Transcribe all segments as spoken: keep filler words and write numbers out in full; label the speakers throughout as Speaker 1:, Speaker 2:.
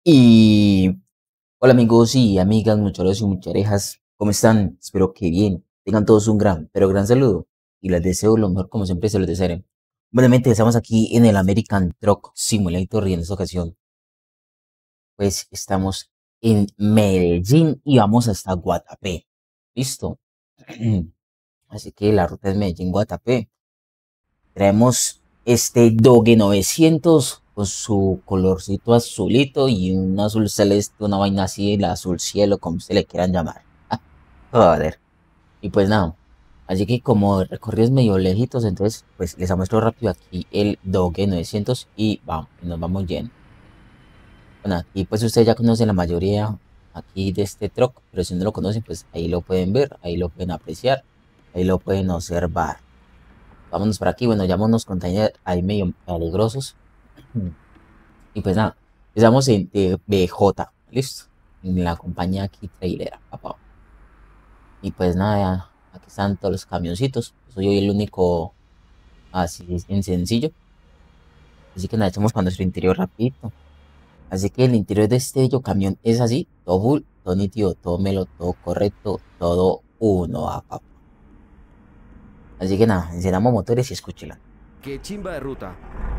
Speaker 1: Y hola amigos y amigas, muchachos y mucharejas, ¿cómo están? Espero que bien. Tengan todos un gran, pero gran saludo y les deseo lo mejor como siempre se los desearé. Buenamente, estamos aquí en el American Truck Simulator y en esta ocasión pues estamos en Medellín y vamos hasta Guatapé. ¿Listo? Así que la ruta es Medellín-Guatapé. Traemos este Doge novecientos con su colorcito azulito y un azul celeste, una vaina así, el azul cielo, como se le quieran llamar. Joder. Y pues nada, así que como el recorrido es medio lejitos, entonces pues les muestro rápido aquí el Doge novecientos y vamos, y nos vamos yendo. Bueno, aquí pues ustedes ya conocen la mayoría aquí de este truck, pero si no lo conocen, pues ahí lo pueden ver, ahí lo pueden apreciar, ahí lo pueden observar. Vámonos por aquí, bueno, ya unos containers ahí medio peligrosos. Y pues nada, estamos en eh, B J, listo, en la compañía aquí trailera, papá. Y pues nada, aquí están todos los camioncitos. Soy hoy el único así en sencillo. Así que nada, echamos para nuestro interior rapidito. Así que el interior de este bello camión es así, todo full, todo nítido, todo melo, todo correcto, todo uno, ah, papá. Así que nada, encendamos motores y escúchela.
Speaker 2: Qué chimba de ruta.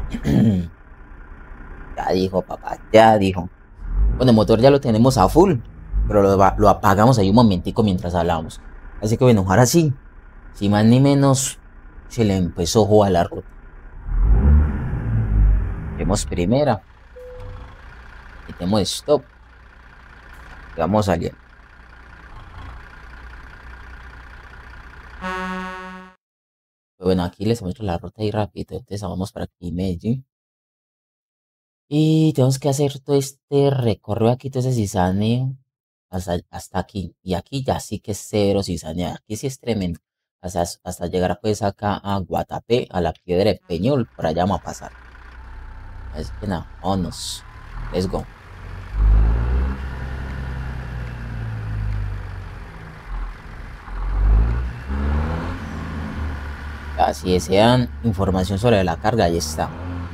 Speaker 1: Ya dijo, papá, ya dijo. Bueno, el motor ya lo tenemos a full, pero lo, lo apagamos ahí un momentico mientras hablábamos. Así que bueno, ahora sí, sin más ni menos, se le empezó a jugar la ruta. Tenemos primera, y tenemos stop, y vamos saliendo. Pero bueno, aquí les muestro la ruta ahí rápido, entonces vamos para aquí Medellín. Y tenemos que hacer todo este recorrido aquí, todo ese cisaneo hasta, hasta aquí. Y aquí ya sí que es cero cisanea. Aquí sí es tremendo. Hasta, hasta llegar pues acá a Guatapé, a la piedra de Peñol. Por allá vamos a pasar. Así que nada, vámonos. Let's go. Ya, si desean información sobre la carga, ahí está.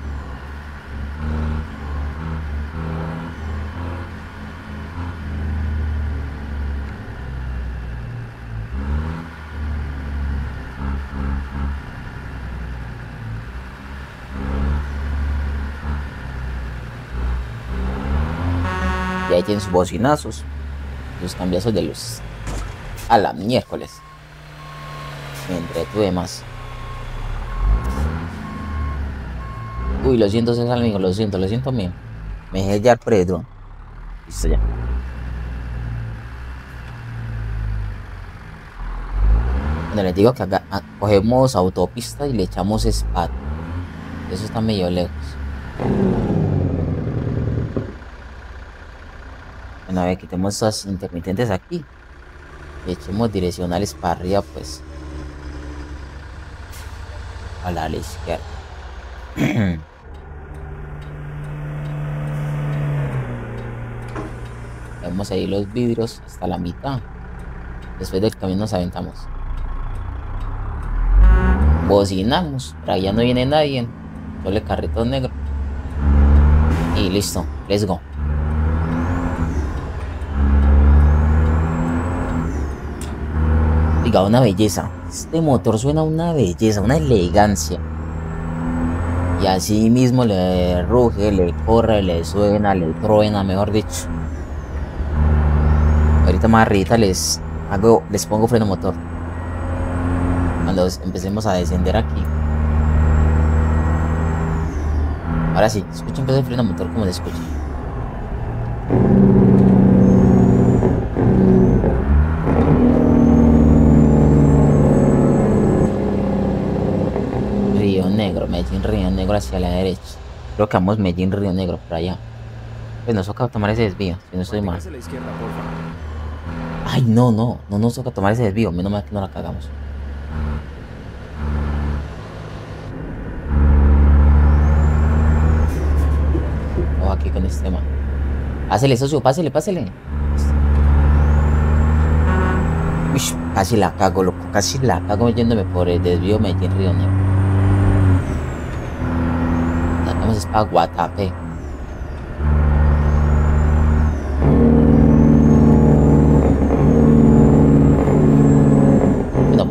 Speaker 1: Y ahí tienen sus bocinazos, sus cambiazos de luz. A la miércoles. Me entretuve más. Uy, lo siento, César, amigo, lo siento, lo siento, mío. Me dejé ya por el dron. Listo ya. Bueno, les digo que acá a, cogemos autopista y le echamos spat. Eso está medio lejos. Bueno, a ver, quitemos estas intermitentes aquí. Y echemos direccionales para arriba, pues. A la, a la izquierda. Vemos ahí los vidrios hasta la mitad. Después del camión nos aventamos. Bocinamos. Por allá no viene nadie. Solo el carrito negro. Y listo. Let's go. Diga, una belleza. Este motor suena una belleza, una elegancia. Y así mismo le ruge, le corre, le suena, le truena, mejor dicho. Ahorita más arriba les hago, les pongo freno motor. Cuando empecemos a descender aquí. Ahora sí, escuchen pues el freno motor como se escucha. Río Negro, Medellín, Río Negro hacia la derecha. Creo que vamos Medellín, Río Negro, por allá. Pues nos toca tomar ese desvío, si no estoy mal. Ay, no, no, no nos toca tomar ese desvío, menos mal que no la cagamos. Vamos aquí con este tema. Pásele, socio, pásele, pásele. Uy, casi la cago, loco, casi la cago yéndome por el desvío Medellín, Río Negro. Sacamos es para Guatapé.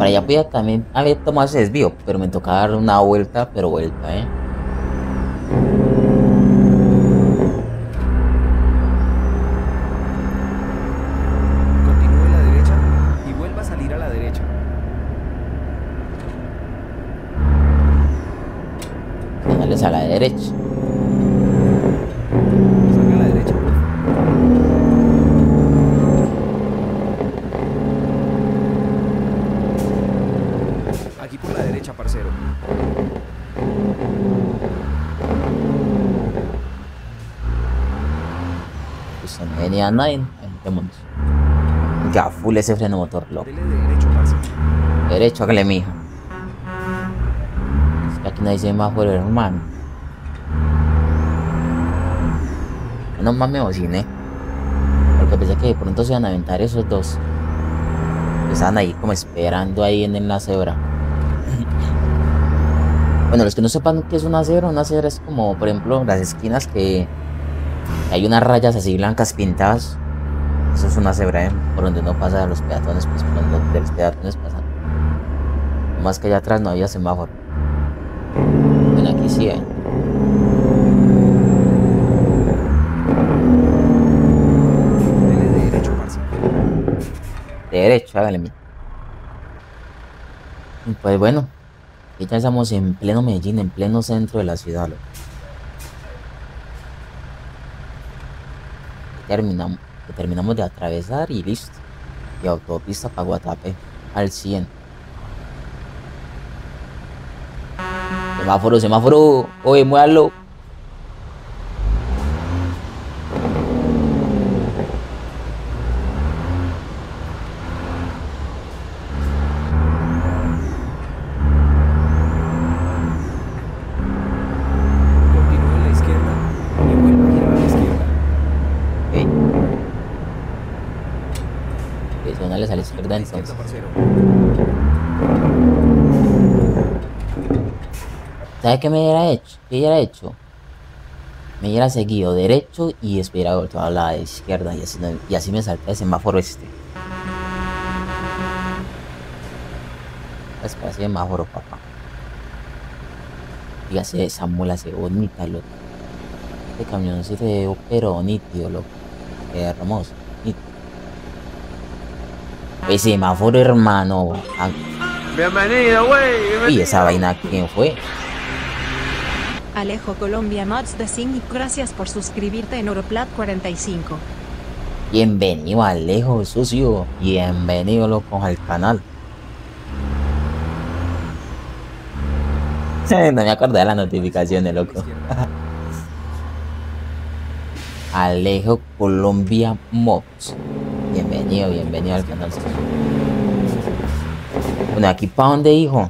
Speaker 1: Para allá podía también haber tomado ese desvío, pero me tocaba dar una vuelta, pero vuelta, ¿eh?
Speaker 2: Continúe a la derecha y vuelva a salir a la derecha.
Speaker 1: Sales a la derecha.
Speaker 2: Salga a la derecha, por favor. Aquí por la derecha, parcero.
Speaker 1: Pues no venía nadie. Vámonos. Ya, full ese freno motor, loco.
Speaker 2: Dele de derecho, parcero.
Speaker 1: Derecho, hágale, mijo. Es que aquí no hay semáforo, hermano. No más me bociné. Porque pensé que de pronto se iban a aventar esos dos. Estaban ahí como esperando ahí en, en la cebra. Bueno, los que no sepan qué es una cebra, una cebra es como, por ejemplo, las esquinas que hay unas rayas así blancas pintadas. Eso es una cebra, ¿eh? Por donde no pasan los peatones, pues por donde los peatones pasan. Más que allá atrás no había semáforo. Bueno, aquí sí hay.
Speaker 2: Dele de derecho, parcero.
Speaker 1: De derecho, hágale, mi. Pues bueno, ya estamos en pleno Medellín, en pleno centro de la ciudad, loco. Terminamos, terminamos de atravesar y listo. Y autopista para Guatapé, al cien. Semáforo, semáforo. Oye, muévalo.
Speaker 2: Continúe a la izquierda y vuelva a girar a la izquierda.
Speaker 1: Ok. Ok, sonales a la
Speaker 2: Aquí por
Speaker 1: izquierda
Speaker 2: la
Speaker 1: entonces.
Speaker 2: izquierda, parcero.
Speaker 1: ¿Sabe qué me hubiera hecho? ¿Qué hubiera hecho? Me hubiera seguido derecho y esperado volteado a la izquierda y así, no- y así me salté el semáforo este. Espera, semáforo, papá. Dígase, esa mula se ve bonita, loco. Este camión se ve pero nítido, loco. Qué hermoso. Nítido. El semáforo, hermano. Ah,
Speaker 3: Bienvenido, güey.
Speaker 1: uy, esa vaina, ¿quién fue?
Speaker 4: Alejo Colombia Mods de Sing, gracias por suscribirte en Oroplat cuarenta y cinco.
Speaker 1: Bienvenido, Alejo, socio. Bienvenido, loco, al canal. No me acordé de las notificaciones,
Speaker 2: A la
Speaker 1: loco.
Speaker 2: izquierda.
Speaker 1: Alejo Colombia Mods. Bienvenido, bienvenido al canal. Bueno, aquí para dónde, hijo.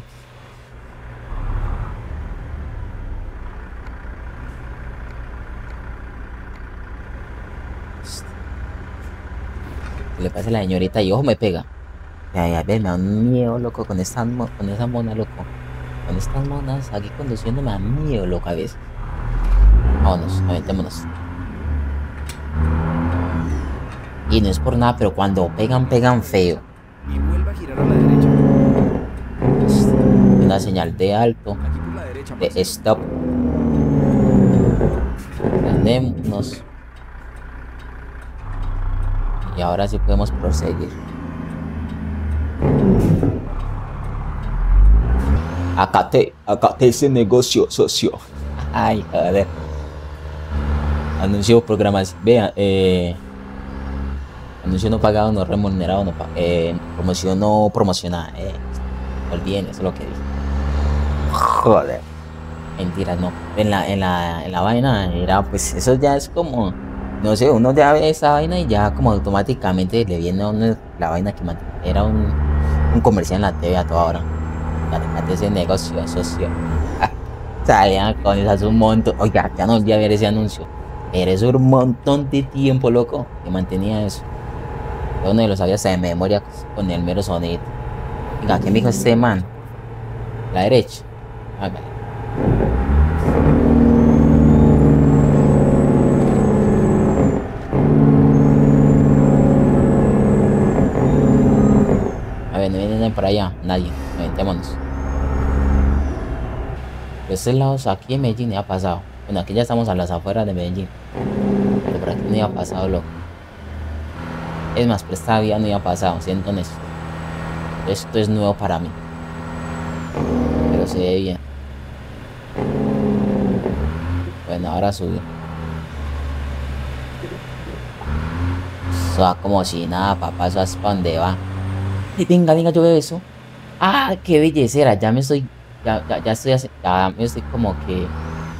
Speaker 1: Que le pase a la señorita y ojo me pega. Ay, a ver, me da un miedo, loco, con esta, mo- con esa mona, loco. Con estas monas aquí conduciendo me da miedo, loco, a veces. Vámonos, aventémonos. Y no es por nada, pero cuando pegan, pegan feo.
Speaker 2: Y vuelva a girar a la derecha.
Speaker 1: Una señal de alto,
Speaker 2: Aquí por la derecha,
Speaker 1: de
Speaker 2: parcero.
Speaker 1: stop. Frenémonos. Y ahora sí podemos proseguir. Acate, acate ese negocio, socio. Ay, joder. Anuncio programas. Vea, eh. Anuncio no pagado, no remunerado, no pa- eh, promoción no promocionada. Eh. Olviden, eso es lo que dije. Joder. Mentiras, no. En la, en la, en la vaina era, pues eso ya es como, no sé, uno ya ve esa vaina y ya como automáticamente le viene a uno la vaina que man- era un, un comercial en la T V a toda hora. Fíjate ese negocio, socio. Salían con esas un montón. Oiga, ya no volví a ver ese anuncio. Pero eso era un montón de tiempo, loco, que mantenía eso. Yo no lo sabía hasta de memoria con el mero sonido. Oiga, ¿qué me dijo este man? La derecha. Hágale. A ver, no viene por allá? Nadie. Metémonos. Por estos lados aquí en Medellín ya ha pasado. Bueno, aquí ya estamos a las afueras de Medellín. Pero por aquí no iba pasado, loco. Es más, por esta vía no iba pasado, siendo honesto. Esto es nuevo para mí. Pero se ve bien. Bueno, ahora subió. Eso va como si nada, papá. Eso es para donde va. Y venga, venga, yo veo eso. Ah, qué bellecera. Ya me estoy. Ya, ya, ya estoy. hace- Ya me estoy como que.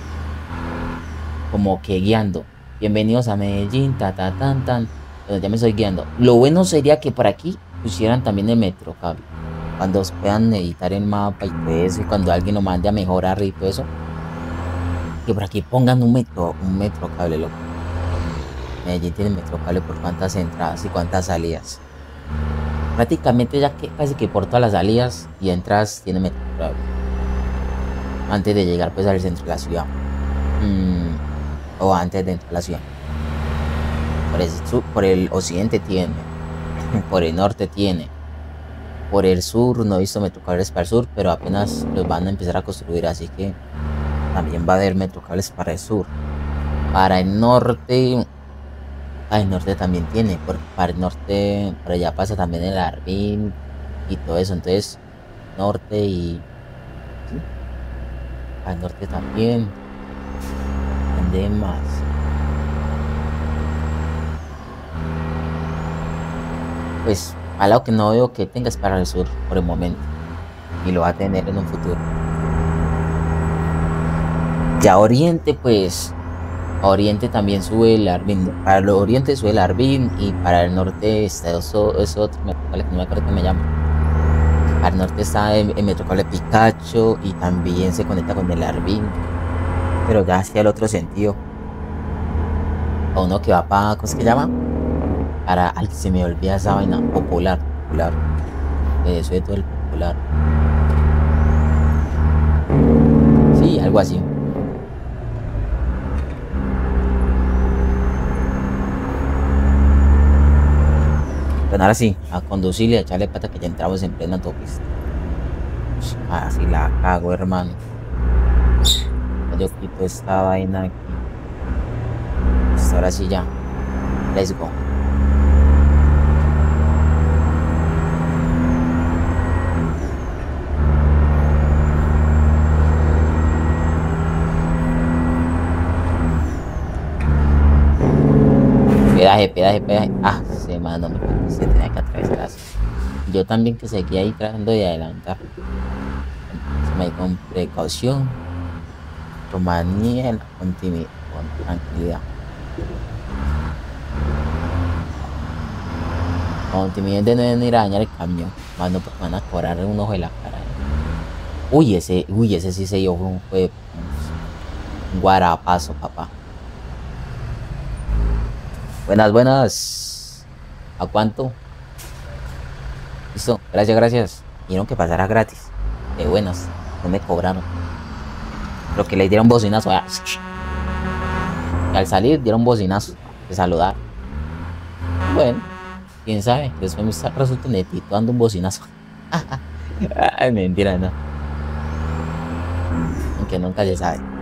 Speaker 1: Como que guiando. Bienvenidos a Medellín, ta, ta, tan, tan. Bueno, ya me estoy guiando. Lo bueno sería que por aquí pusieran también el metro, cable. Cuando puedan editar el mapa y todo eso, y cuando alguien lo mande a mejorar y todo eso, que por aquí pongan un metro, un metro cable, loco. Medellín tiene metro cable por cuántas entradas y cuántas salidas. Prácticamente ya que casi que por todas las salidas y entradas tiene metro cable. Antes de llegar pues al centro de la ciudad. Mm, o antes de entrar a la ciudad. Por el, sur, por el occidente tiene. Por el norte tiene. Por el sur no he visto metrocables para el sur, pero apenas los van a empezar a construir, así que también va a haber metrocables para el sur. Para el norte, ah, el norte también tiene, porque para el norte, por allá pasa también el Arvin y todo eso, entonces norte y sí, al norte también. ¿Dónde más? Pues al lado que no veo que tengas para el sur por el momento. Y lo va a tener en un futuro. Ya oriente, pues. A oriente también sube el Arvin. Para el oriente sube el Arvin. Y para el norte está eso, eso otro. No me acuerdo cómo me llama. Al norte está el, el Metrocable Pikachu. Y también se conecta con el Arvin. Pero ya hacia el otro sentido. A uno que va para. ¿Cómo se llama? Para, al que se me olvida esa vaina, popular, popular. Eso es todo el popular. Sí, algo así. Bueno, ahora sí, a conducir y a echarle pata que ya entramos en plena autopista. Así la cago, hermano. Yo quito esta vaina aquí. Pues ahora sí ya. Let's go. Pedaje, pedaje, pedaje. Ah, se mandó, me se tenía que atravesar así. Yo también que seguía ahí tratando de adelantar. Se me con precaución. Tomar nivel con, con tranquilidad. Con timidez de no ir a dañar el camión. Mano, porque van a cobrar un ojo de la cara. Uy, ese, uy, ese sí se dio un, fue un guarapazo, papá. Buenas, buenas. ¿A cuánto? Listo, gracias, gracias. Dijeron que pasara gratis. De buenas, no me cobraron. Lo que le dieron bocinazo. Ah, y al salir dieron bocinazo. De saludar. Bueno, quién sabe. Después me resulta netito dando un bocinazo. Ay, mentira, no. Aunque nunca se sabe.